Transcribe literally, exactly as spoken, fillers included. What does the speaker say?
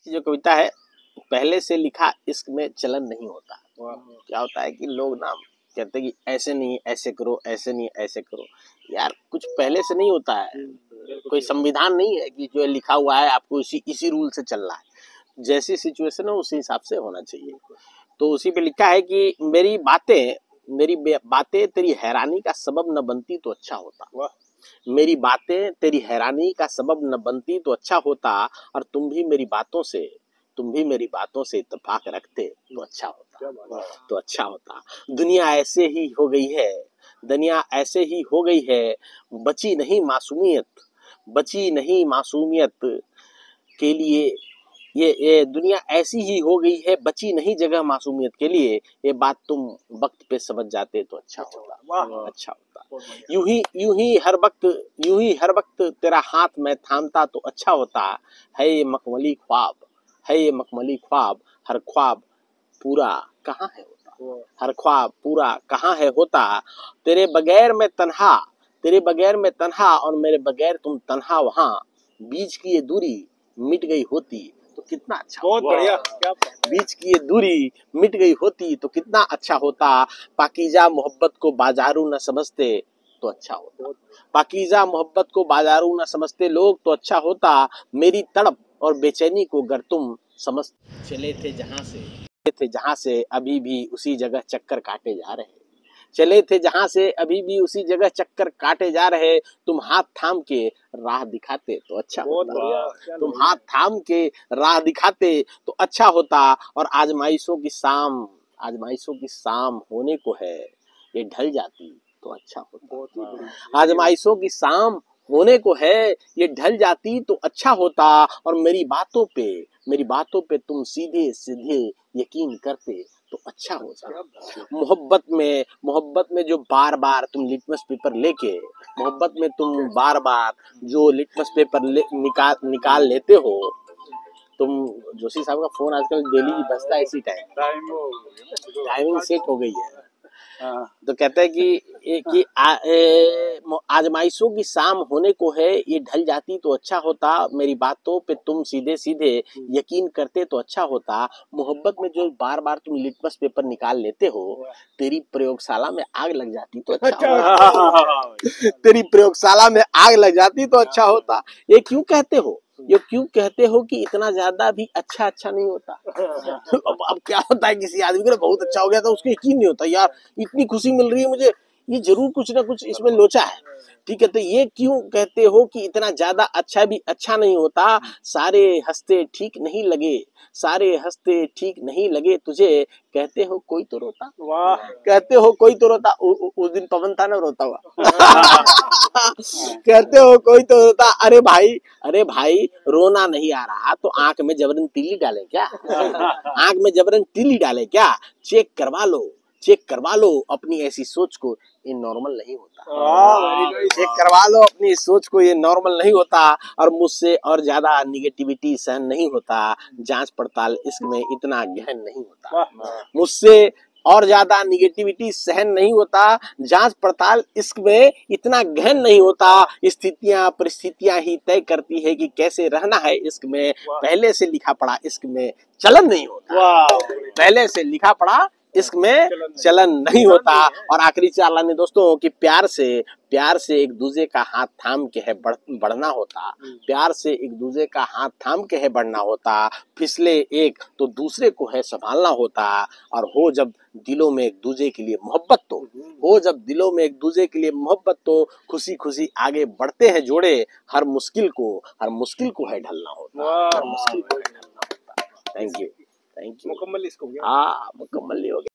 की जो कविता है, पहले से लिखा इश्क में चलन नहीं होता। क्या होता है कि लोग ना कहते हैं कि ऐसे नहीं ऐसे करो, ऐसे नहीं ऐसे करो। यार कुछ पहले से नहीं होता है, कोई संविधान नहीं है कि जो लिखा हुआ है आपको इसी इसी रूल से चलना है। जैसी सिचुएशन है उसी हिसाब से होना चाहिए। तो उसी पे लिखा है कि मेरी बातें मेरी बातें तेरी हैरानी का सबब न बनती तो अच्छा होता। मेरी बातें तेरी हैरानी का सबब न बनती तो अच्छा होता, और तुम भी मेरी बातों से तुम भी मेरी बातों से इत्तेफाक रखते तो अच्छा होता तो अच्छा होता। दुनिया ऐसे ही हो गई है दुनिया ऐसे ही हो गई है बची नहीं मासूमियत बची नहीं मासूमियत के लिए ये ये दुनिया ऐसी ही हो गई है, बची नहीं जगह मासूमियत के लिए। ये बात तुम वक्त पे समझ जाते तो अच्छा होता। वाह, अच्छा होता। यूं ही यूं ही हर वक्त यूं ही हर वक्त तेरा हाथ मैं थामता तो अच्छा होता। है ये मखमली ख्वाब है ये मखमली ख्वाब हर ख्वाब पूरा कहाँ है होता। हर ख्वाब पूरा कहाँ है होता। तेरे बगैर मैं तन्हा तेरे बगैर मैं तन्हा और मेरे बगैर तुम तन्हा वहाँ। बीच की ये दूरी मिट गई होती तो कितना अच्छा। बहुत बढ़िया। बीच की ये दूरी मिट गई होती तो कितना अच्छा होता। पाकीज़ा मोहब्बत को बाजारू न समझते तो अच्छा होता। पाकीज़ा मोहब्बत को बाजारू न समझते लोग तो अच्छा होता। मेरी तड़प और बेचैनी को अगर तुम समझ चले थे जहां से थे जहां से अभी भी उसी जगह चक्कर काटे जा रहे चले थे जहां से अभी भी उसी जगह चक्कर काटे जा रहे। तुम हाथ थाम के राह दिखाते तो अच्छा होता। तुम हाथ थाम के राह दिखाते तो अच्छा होता। और आजमाइशों की शाम आजमाइशों की शाम होने को है, ये ढल जाती तो अच्छा होता। आजमाइशों की शाम होने को है, ये ढल जाती तो अच्छा होता। और मेरी बातों पे मेरी बातों पे तुम सीधे सीधे यकीन करते तो अच्छा होता। मोहब्बत में मोहब्बत में जो बार बार तुम लिटमस पेपर लेके मोहब्बत में तुम बार बार जो लिटमस पेपर ले, निकाल निकाल लेते हो तुम। जोशी साहब का फोन आजकल डेली बजता है इसी टाइम, टाइमिंग सेट हो गई है। तो कहते हैं कि कि आजमाइशों की शाम होने को है, ये ढल जाती तो अच्छा होता। मेरी बातों पे तुम सीधे सीधे यकीन करते तो अच्छा होता। मोहब्बत में जो बार बार तुम लिटमस पेपर निकाल लेते हो, तेरी प्रयोगशाला में आग लग जाती तो अच्छा होता। तेरी प्रयोगशाला में आग लग जाती तो अच्छा होता। ये क्यों कहते हो ये क्यों कहते हो कि इतना ज्यादा भी अच्छा अच्छा नहीं होता। अब, अब क्या होता है, किसी आदमी को बहुत अच्छा हो गया तो उसको यकीन नहीं होता, यार इतनी खुशी मिल रही है मुझे, ये जरूर कुछ ना कुछ इसमें लोचा है। ठीक है, तो ये क्यों कहते हो कि इतना ज्यादा अच्छा भी अच्छा नहीं होता। सारे हंसते ठीक नहीं लगे सारे हंसते ठीक नहीं लगे तुझे, कहते हो कोई तो रोता। वाह, कहते हो कोई तो रोता। उ, उ, उस दिन पवन था ना रोता हुआ। कहते हो कोई तो रोता। अरे भाई अरे भाई रोना नहीं आ रहा तो आंख में जबरन तीली डाले क्या। आंख में जबरन तीली डाले क्या। चेक करवा लो चेक करवा लो अपनी ऐसी सोच को, ये नॉर्मल नहीं होता। चेक करवा लो अपनी सोच को, ये नॉर्मल नहीं होता। और मुझसे और ज्यादा निगेटिविटी सहन नहीं होता। जांच पड़ताल इश्क में इतना गहन नहीं होता। मुझसे और ज्यादा निगेटिविटी सहन नहीं होता। जांच पड़ताल इश्क में इतना गहन नहीं होता। स्थितियां परिस्थितियां ही तय करती है कि कैसे रहना है इश्क में। पहले से लिखा पड़ा इश्क में चलन नहीं होता। पहले से लिखा पड़ा इश्क में चलन नहीं होता। और आखिरी चार लाने दोस्तों कि प्यार से प्यार से एक दूसरे का हाथ थाम के है बढ़, बढ़ना होता। प्यार से एक दूसरे का हाथ थाम के है बढ़ना होता। फिसले एक तो दूसरे को है संभालना होता। और हो जब दिलों में एक दूसरे के लिए मोहब्बत तो हो जब दिलों में एक दूसरे के लिए मोहब्बत तो खुशी खुशी आगे बढ़ते हैं जोड़े। हर मुश्किल को हर मुश्किल को है ढलना होता। हर मुश्किल को है ढलना होता। Thank you thank you. मुकम्मल इसको हाँ मुकम्मल हो गया।